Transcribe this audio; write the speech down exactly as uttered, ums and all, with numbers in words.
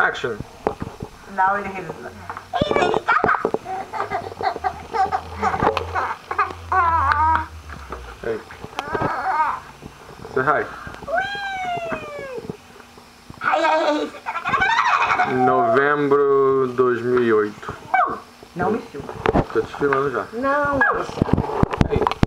Action. Now it is. Hey. Say hi. Novembro de dois mil e oito. Não me filma. Tô te filmando já. Não, Alexandre. Hey.